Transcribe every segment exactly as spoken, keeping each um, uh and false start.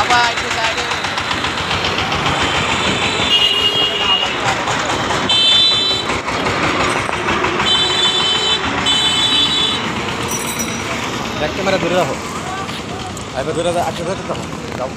বাবা একটু সাইডে ব্যাক ক্যামেরা ধরে রাখো এবার ধরে আটকে ধরে রাখো যাও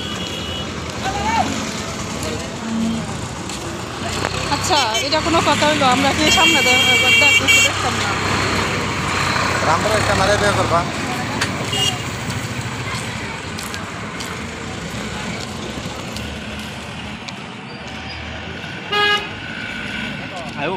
আচ্ছা এটা কোনো কথা হইলো আমরা কি সামনে দেখতাম না রামপুরা ক্যামেরা বের করবা আয়ো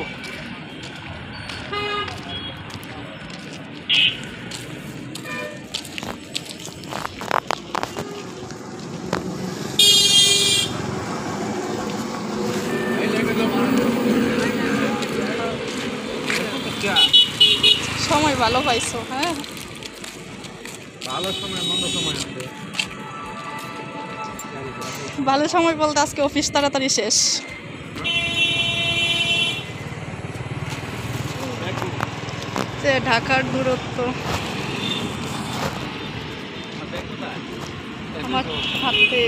সময় ভালো পাইছো হ্যাঁ ভালো সময় মন্দ সময় আছে ভালো সময় বলতে আজকে অফিস তাড়াতাড়ি শেষ যে ঢাকার দূরত্ব আমার হাতে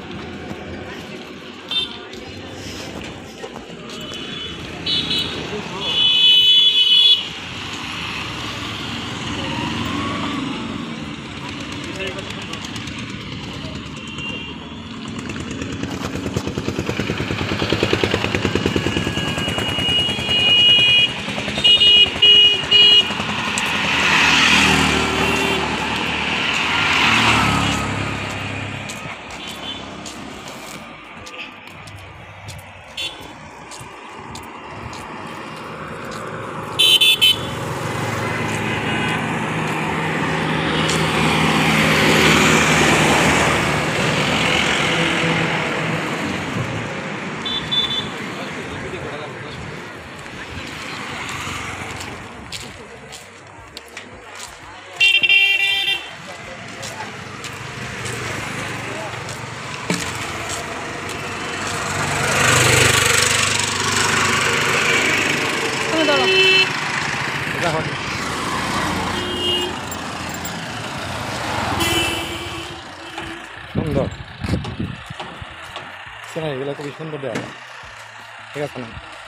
সুন্দর সিনারিগুলো খুবই সুন্দর দেওয়া ঠিক আছে না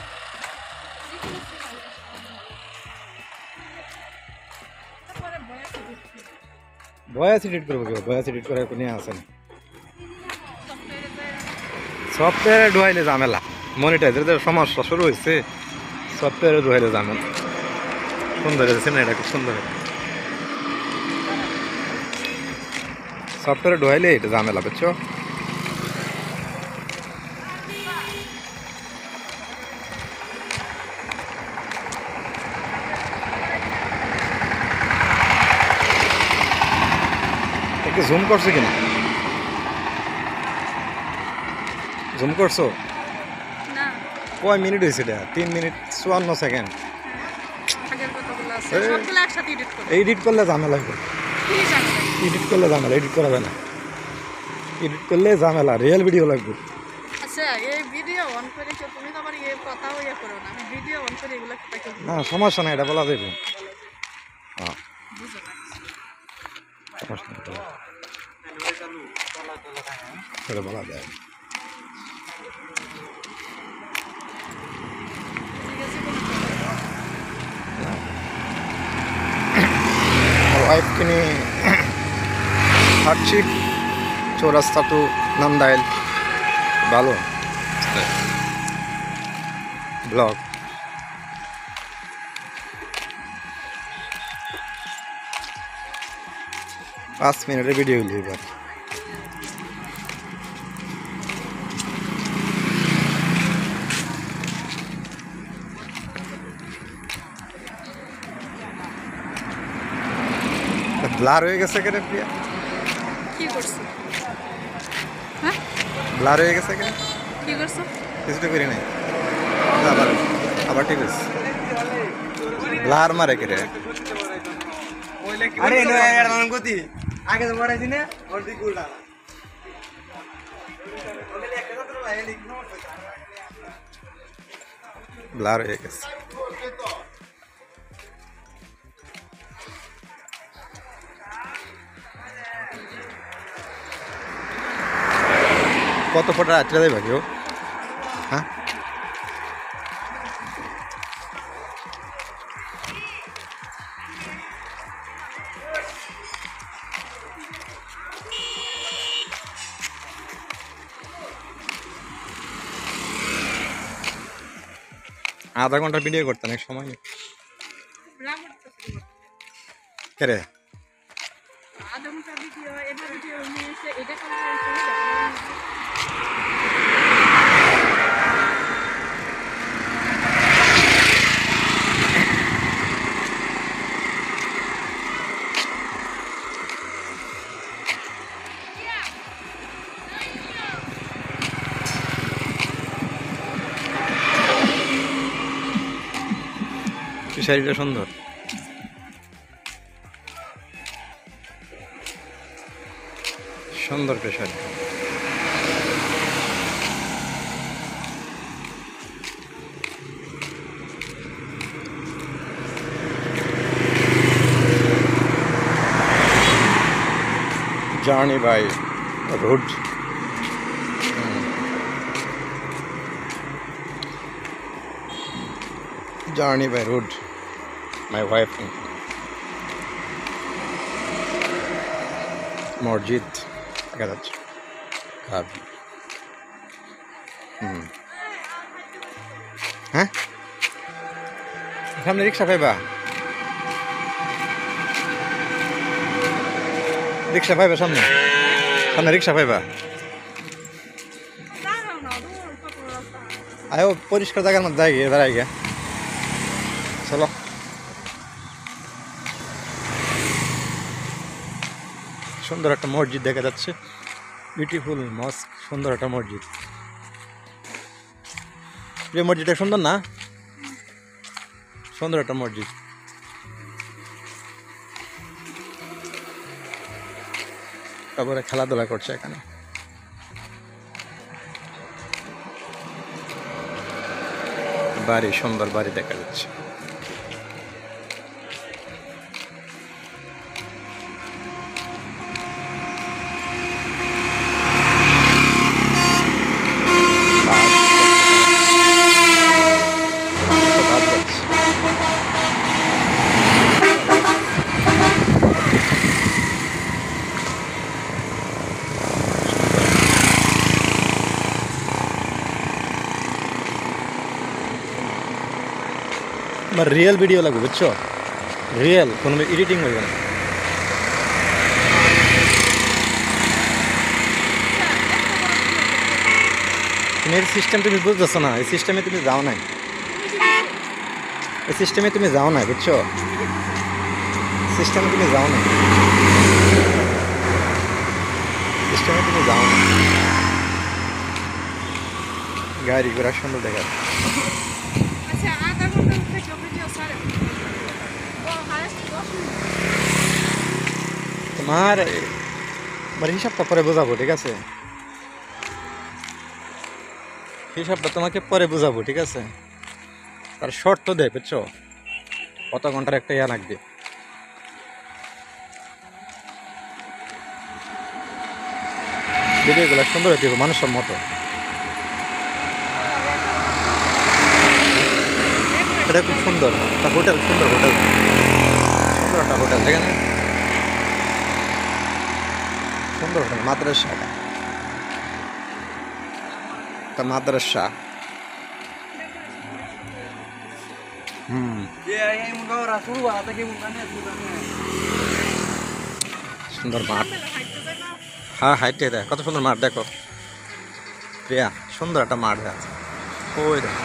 ভয়েস এডিট করবো কেউ ভয়েস এডিট করে নিয়ে আসেন সফটওয়্যারে ঢুয়াইলে ঝামেলা মনিটাইজের যে সমস্যা শুরু হয়েছে সফটওয়্যারে ঢুয়াইলে ঝামেলা সুন্দর সিনারিটা খুব সুন্দর সফটওয়্যারে ঢুয়াইলে এটা ঝামেলা বুঝছো একটু জুম করছো কিনা জুম করছো না কয় মিনিট হয়েছে এটা তিন মিনিট চুয়ান্ন সেকেন্ড আগের কথাগুলো আছে সবগুলো একসাথে এডিট করব এডিট করলে ঝামেলা হবে কি জানো এডিট করলে ঝামেলা এডিট করা যাবে না এডিট করলে ঝামেলা রিয়েল ভিডিও লাগবে আচ্ছা এই ভিডিও অন করে কি তুমি তো আবার এই কথা হইয়া করো না আমি ভিডিও অন করে এগুলা কথা কি না সমস্যা নাই এটা বলা যাবে হ্যাঁ বুঝো না সমস্যা নেই এটা বলা যায় ওয়াইফকে নিয়ে হাঁটছি চৌরাস্তা টু নান্দাইল ভালো ব্লগ পাঁচ মিনিটের ভিডিও হইল এবার ব্লার হয়ে গেছে কেন প্রিয়া কি করছো হ্যাঁ ব্লার হয়ে গেছে কেন কি করছো কিছুটা করি নাই আবার আবার ঠিক আছে ব্লার মারে কে রে আরে নো यार मन गति आगे तो बढ़ाई ने और दी गुला ব্লার হয়ে গেছে কত ফোটা রাত্রে যাইবা কেউ? হ্যাঁ আধা ঘন্টা ভিডিও করতেন এক সময় কেরে আধা ঘন্টা ভিডিও এটা ভিডিও নিয়ে এসে এটা করে ফিশারিটা সুন্দর সুন্দর fishery journey by road journey by road my wife মসজিদ দেখা যাচ্ছে কাবি হুম হ্যাঁ সামনে রিক্সা পাইবা রিক্সা পাইবা সামনে সামনে রিক্সা পাইবা আয়ো পরিষ্কার জায়গার মধ্যে যাই গিয়ে দাঁড়াই গিয়া চলো সুন্দর একটা মসজিদ দেখা যাচ্ছে বিউটিফুল মস্ক সুন্দর একটা মসজিদ এই মসজিদটা সুন্দর না সুন্দর একটা মসজিদ তারপরে খেলাধুলা করছে এখানে বাড়ি সুন্দর বাড়ি দেখা যাচ্ছে আমার রিয়েল ভিডিও লাগবে বুঝছো রিয়েল কোনো এডিটিং হইবে না তুমি এই সিস্টেম তুমি বুঝতেছো না এই সিস্টেমে তুমি যাও নাই এই সিস্টেমে তুমি যাও না বুঝছো সিস্টেমে তুমি যাও না সিস্টেমে তুমি যাও না গাড়ি ঘোড়া সুন্দর দেখা আচ্ছা আধা ঘন্টা থেকে ভিডিও সারে ও হাইস্ট দশ মিনিট তোমার আমার হিসাবটা পরে বোঝাবো ঠিক আছে হিসাবটা তোমাকে পরে বোঝাবো ঠিক আছে তার শর্ত দেয় বুঝছো কত ঘন্টার একটা ইয়া লাগবে ভিডিওগুলো সুন্দর হতে হবে মানুষের মতো এটা খুব সুন্দর একটা হোটেল সুন্দর হোটেল সুন্দর একটা হোটেল যেখানে সুন্দর হোটেল মাদ্রাসা একটা মাদ্রাসা হুম সুন্দর মাঠ হ্যাঁ হাইটে দেয় কত সুন্দর মাঠ দেখো প্রিয়া সুন্দর একটা মাঠ আছে ওই দেখ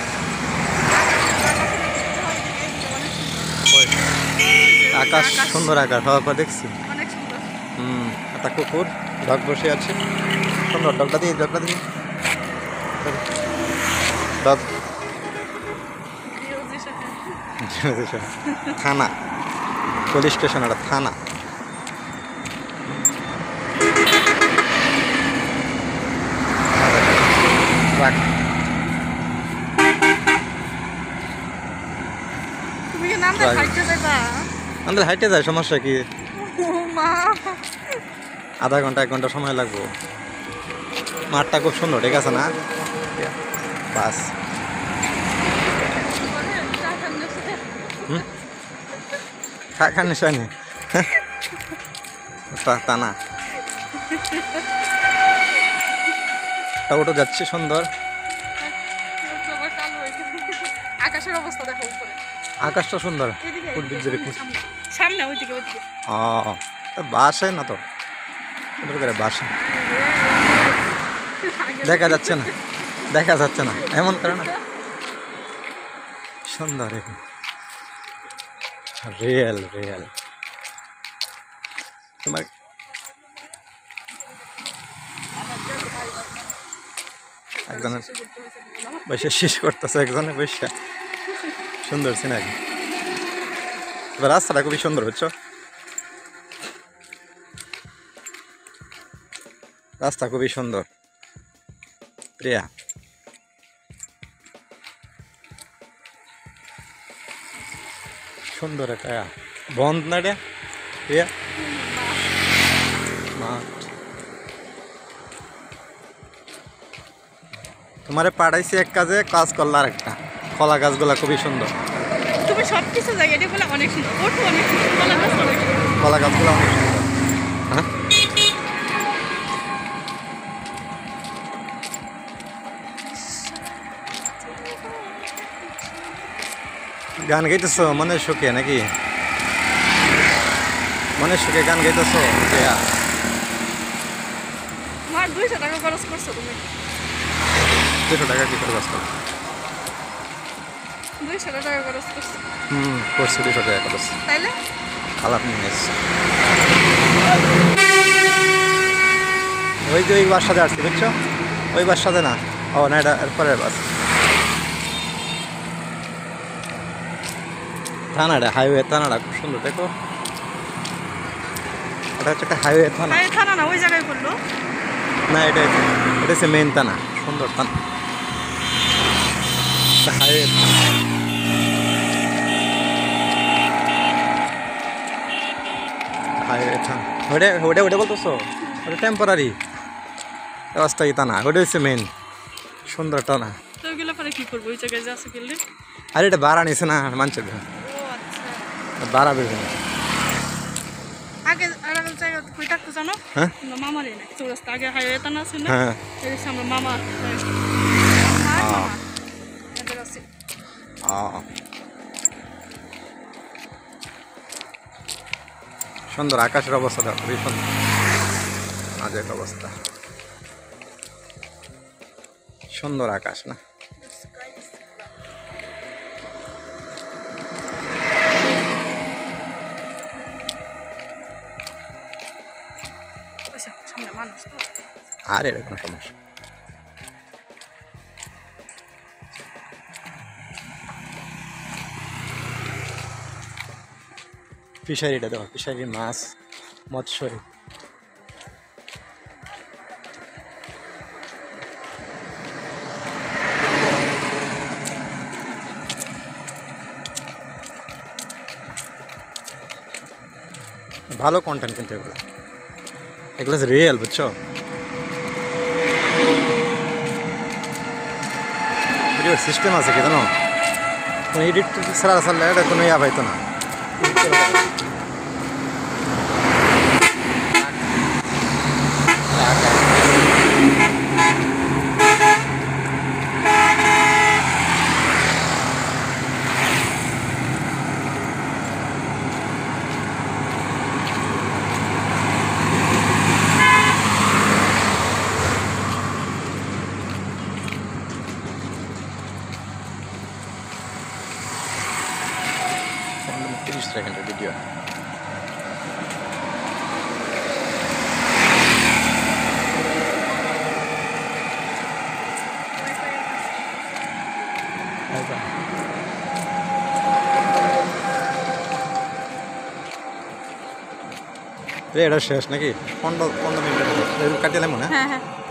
আকাশ সুন্দর আকাশ হওয়ার পর দেখছি অনেক সুন্দর হুম একটা কুকুর ডগ বসে আছে সুন্দর ডগটা দিয়ে ডগটা দিয়ে ডগ ভিউজের সাথে থানা পুলিশ স্টেশন একটা থানা ট্রাক তুমি কি নামটা খাইতে যাবা আমাদের হাইটে যায় সমস্যা কি ও মা আধা ঘন্টা এক ঘন্টা সময় লাগবো মাঠটা খুব সুন্দর, ঠিক আছে না? বাস খাখান নিশ্চয় নেই তা না। ওটা যাচ্ছে সুন্দর। আকাশের অবস্থা দেখো উপরে, আকাশটা সুন্দর। এদিকে, ফুট এদিকে, বিদ্যুৎ সামনে, সামনে ওইদিকে ওইদিকে। ও বাসে না তো সুন্দর করে বাসে দেখা যাচ্ছে না, দেখা যাচ্ছে না এমন করে না। সুন্দর রিয়েল রিয়েল। তোমার একজনের বসে শেষ করতেছে, একজনে বসে সুন্দর সিনারি। রাস্তাটা খুবই সুন্দর, বুঝছো? রাস্তা খুবই সুন্দর প্রিয়া। সুন্দর একটা বন্ধ না এটা প্রিয়া মাঠ। তোমারে পাঠাইছি এক কাজে, কাজ করলো আর একটা। কলা গাছগুলা খুবই সুন্দর। তুমি সব কিছু জায়গায় এটা বলে অনেক সুন্দর, ওঠো অনেক সুন্দর, কলা গাছ অনেক সুন্দর। কলা গাছগুলো অনেক সুন্দর। হ্যাঁ গান গাইতেছ মনের সুখে নাকি? মনের সুখে গান গাইতেছ? আমার দুইশো টাকা খরচ করছো তুমি। দুশো টাকা কি করে গাছ করো? দুইশো টাকা খরচ করছো। হুম করছি, দুশো টাকা খরচ। তাইলে আলাপ নিয়ে এসছি। ওই যে ওই বাসাতে আসছি, বুঝছো? ওই বাসাতে না, ও না এটা এরপরের বাস। থানাটা হাইওয়ে, থানাটা খুব সুন্দর দেখো। এটা হচ্ছে একটা হাইওয়ে থানা। তাই থানা না, ওই জায়গায় করলো। না এটা এটা হচ্ছে মেন থানা, সুন্দর থানা, হাইওয়ে হাইওয়ে থানা। ওটা ওটা ওটা বলতেছো ওটা টেম্পোরারি, অস্থায়ী থানা। ওটা হচ্ছে মেন সুন্দর টানা। তো ওইগুলো পরে কি করবো ওই জায়গায় যাচ্ছে গেলে? আর এটা ভাড়া নিছে না মানুষের, ও আচ্ছা, ভাড়া বেশি না। আগে আর এক জায়গা কই থাকতো জানো? হ্যাঁ আমরা মামার এনে চৌরাস্তা আগে হাইওয়ে টানা আছে না, হ্যাঁ এই হচ্ছে আমরা মামা মামা এদের আছে। ও সুন্দর আকাশের অবস্থা দেখো, খুবই সুন্দর আজের অবস্থা। সুন্দর আকাশ না? আচ্ছা, সামনে মানুষ তো। আর এরকম সমস্যা ফিশারিটা দেখো, ফিশারি মাছ মৎস্যরি। ভালো কন্টেন্ট কিন্তু এগুলো, এগুলো রিয়েল, বুঝছো? ভিডিওর সিস্টেম আছে কি জানো? কোনো এডিট ছাড়া ছাড়লে এটা কোনো ইয়া পাইতো না। তিরিশ সেকেন্ডের ভিডিও। এটা শেষ নাকি? পনেরো পনেরো মিনিট কাটিয়ে না? হ্যাঁ হ্যাঁ